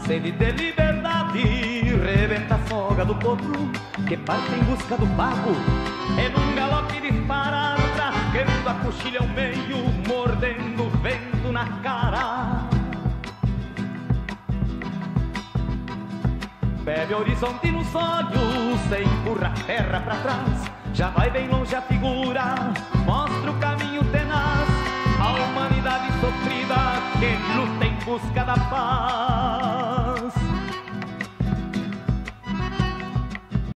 sede de liberdade rebenta a soga do potro que parte em busca do pago. E num galope dispara outra, querendo a coxilha ao meio, mordendo o vento na cara. Bebe horizonte nos olhos, se empurra a terra pra trás. Já vai bem longe a figura, mostra o caminho tenaz. A humanidade sofrida que luta em busca da paz.